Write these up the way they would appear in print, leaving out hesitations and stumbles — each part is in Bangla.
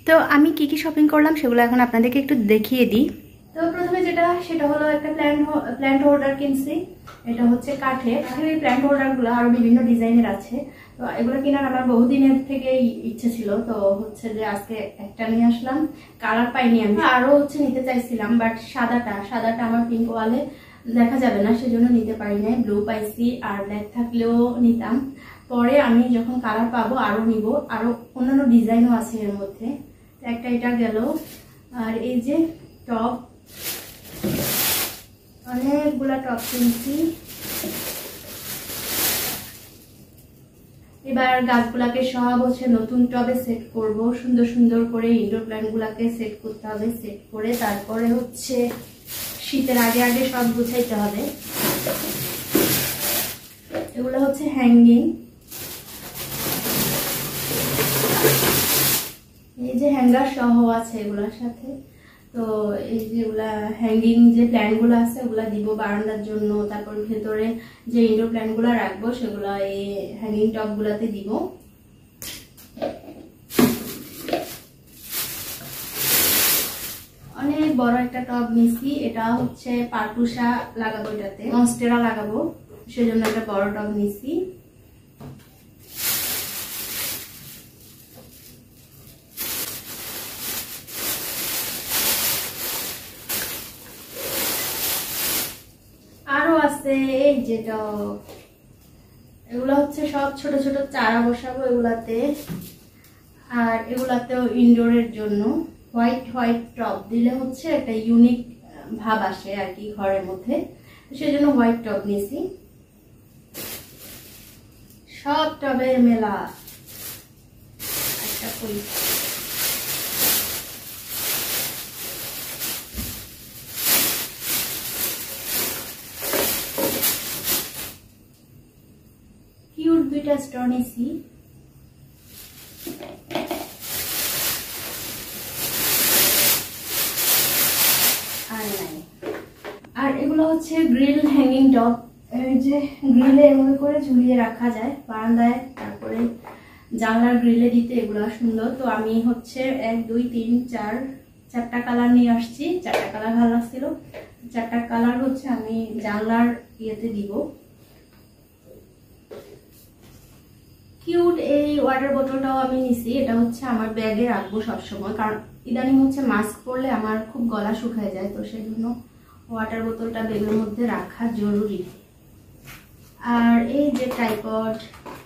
তো আমি কি শপিং করলাম সেগুলো এখন আপনাদেরকে একটু দেখিয়ে দিই। তো প্রথমে সেটা হলো একটা প্ল্যান্ট হোল্ডার কিনছি। এটা হচ্ছে কাঠের এই প্ল্যান্ট হোল্ডারগুলো আরো বিভিন্ন ডিজাইনের আছে। তো এগুলো কেনার আমার বহুদিনের থেকে ইচ্ছে ছিল, তো হচ্ছে যে আজকে একটা নিয়ে আসলাম। কালার পাইনি আমি, আরো হচ্ছে নিতে চাইছিলাম, বাট সাদাটা আমার পিঙ্ক ওয়ালে দেখা যাবে না, সেজন্য নিতে পারি নাই। ব্লু পাইছি, আর ব্ল্যাক থাকলেও নিতাম। পরে আমি যখন কালার পাবো আরো নিব, আরো অন্যান্য ডিজাইনও আছে এর মধ্যে। একটা এটা গেল। আর এই যে টপ, অনেকগুলা টপ কিনছি। এবার গাছগুলাকে সব হচ্ছে নতুন টবে সেট করব, সুন্দর সুন্দর করে ইনডোর প্ল্যান্ট গুলাকে সেট করতে হবে। সেট করে তারপরে হচ্ছে শীতের আগে আগে সব গুছাইতে হবে। এগুলো হচ্ছে হ্যাঙ্গিং, এই যে হ্যাঙ্গার সহ আছে এগুলোর সাথে। তো এই যেগুলা হ্যাঙ্গিং যে প্ল্যান্ট গুলো আছে ওগুলা দিব বারান্দার জন্য। তারপর ভেতরে যে ইনডোর প্ল্যান্ট গুলা রাখবো সেগুলা এই হ্যাঙ্গিং টপ গুলাতে দিব। অনেক বড় একটা টব নিছি, এটা হচ্ছে পারপুষা লাগাবো, এটাতে মনস্টেরা লাগাবো, সেজন্য একটা বড় টব নিছি। আরো আছে এই যেটা, এগুলো হচ্ছে সব ছোট ছোট চারা বসাবো এগুলাতে। আর এগুলাতেও ইনডোরের জন্য হোয়াইট টব দিলে হচ্ছে একটা ইউনিক ভাব আসে আর কি ঘরের মধ্যে, সেজন্য হোয়াইট টব নিছি। সব টবের মেলা একটা কই। কিউট দুইটা স্টোর নিছি। আর এগুলো হচ্ছে গ্রিল হ্যাঙ্গিং টপ, এই যে গ্রিলে এভাবে করে ঝুলিয়ে রাখা যায় বারান্দায়, তারপরে জানলার গ্রিলে দিতে এগুলো সুন্দর। তো আমি হচ্ছে 1 2 3 4 চারটা কালার নিয়ে আসছি। চারটা কালার ভালো লাগছিল, চারটা কালার হচ্ছে আমি জানলার ইয়েতে দিব। কিউট এই ওয়াটার বোতলটাও আমি নিছি, এটা হচ্ছে আমার ব্যাগে রাখবো সবসময়, কারণ ইদানিং হচ্ছে মাস্ক পরলে আমার খুব গলা শুকায় যায়, তো সেই জন্য ওয়াটার বোতলটা ব্যাগের মধ্যে রাখা জরুরি। আর এই যে ট্রাইপড,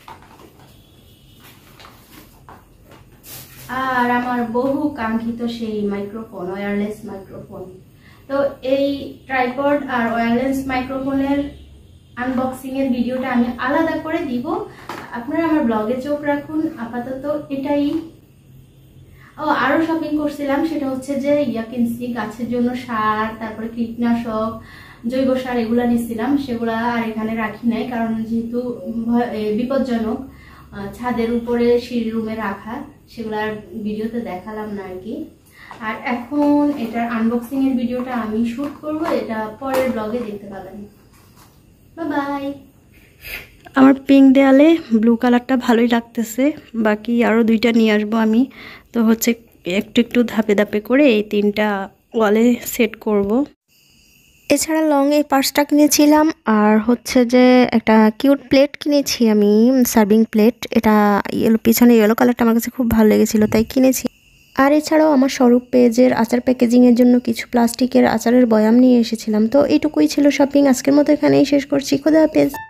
আর আমার বহু কাঙ্ক্ষিত সেই মাইক্রোফোন, ওয়্যারলেস মাইক্রোফোন। তো এই ট্রাইপড আর ওয়্যারলেস মাইক্রোফোনের আনবক্সিং এর ভিডিওটা আমি আলাদা করে দিব, আপনারা আমার ব্লগে চোখ রাখুন। আপাতত এটাই। আরো শপিং করছিলাম, সেটা হচ্ছে যে কিনছি গাছের জন্য সার, তারপরে কীটনাশক, জৈব সার এগুলা নিছিলাম। সেগুলা আর এখানে রাখি নাই, কারণ যেহেতু বিপজ্জনক, ছাদের উপরে সিঁড়ি রুমে রাখা, সেগুলার ভিডিওতে দেখালাম না আর কি। আর এখন এটার আনবক্সিং এর ভিডিওটা আমি শুট করব, এটা পরের ব্লগে দেখতে পাবেন। Bye bye. আমার পিঙ্ক দেয়ালে ব্লু কালারটা ভালোই লাগতেছে, বাকি আরও দুইটা নিয়ে আসবো আমি। তো হচ্ছে একটু ধাপে ধাপে করে এই 3টা ওয়ালে সেট করব। এছাড়া লং এই পার্সটা কিনেছিলাম, আর হচ্ছে যে একটা কিউট প্লেট কিনেছি আমি, সার্ভিং প্লেট। এটা পিছনে ইয়েলো কালারটা আমার কাছে খুব ভালো লেগেছিলো তাই কিনেছি। আর এছাড়াও আমার স্বরূপ পেজের আচার প্যাকেজিংয়ের জন্য কিছু প্লাস্টিকের আচারের বয়াম নিয়ে এসেছিলাম। তো এইটুকুই ছিল শপিং, আজকের মতো এখানেই শেষ করছি। খোদা হাফেজ।